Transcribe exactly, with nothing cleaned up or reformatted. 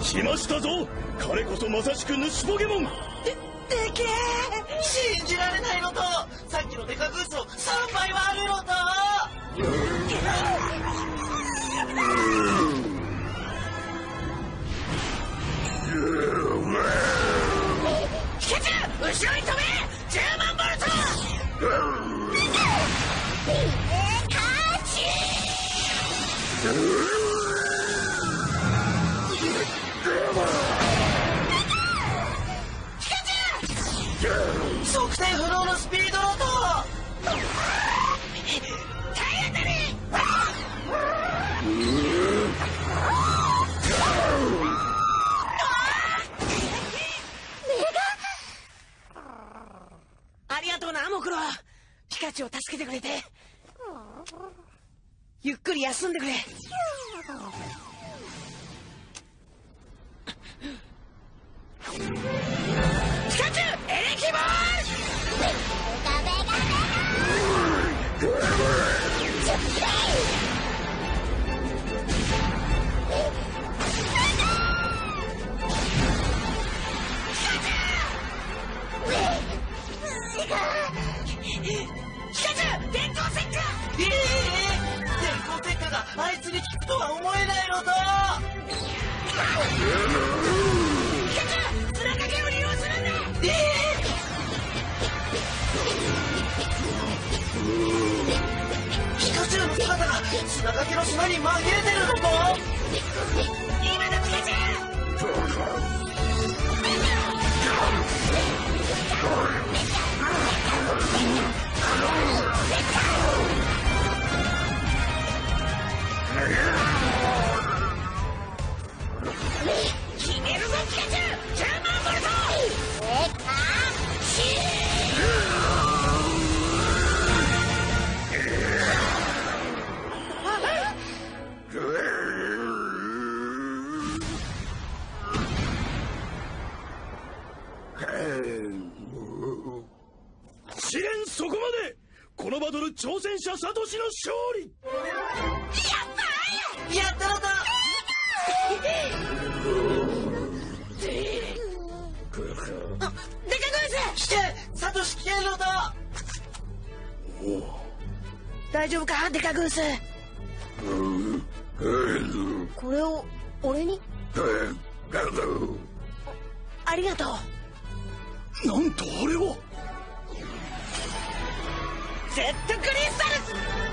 来ましたぞ。彼こそまさしく主ポケモン。 で、でけえ。信じられないのと、さっきのデカグースのさんばいはあるのと。ピカチュウ、後ろに飛べ。じゅうまんボルト。勝ち。測定不能のスピードのと体当たり。ありがとうなモクロ。ピカチュウを助けてくれて。ゆっくり休んでくれ。ピカチュウ、エレキボール。ピカチュウ、電光石火。ええー、電光石火があいつに効くとは思えないのと。ピカチュウ、砂かけを利用するんだ。ええー、ピカチュウの姿が砂かけの砂に紛れてるのと。今だピカチュウ。決めるぞピカチュウ、じゅうまんボルト。えかし試練そこまで。このバトル挑戦者サトシの勝利。 やったのと。デカグース来て。サトシ来てんのと。大丈夫かデカグース。これを俺に。ありがとう。 なんとあれは。 ゼットクリスタルズ。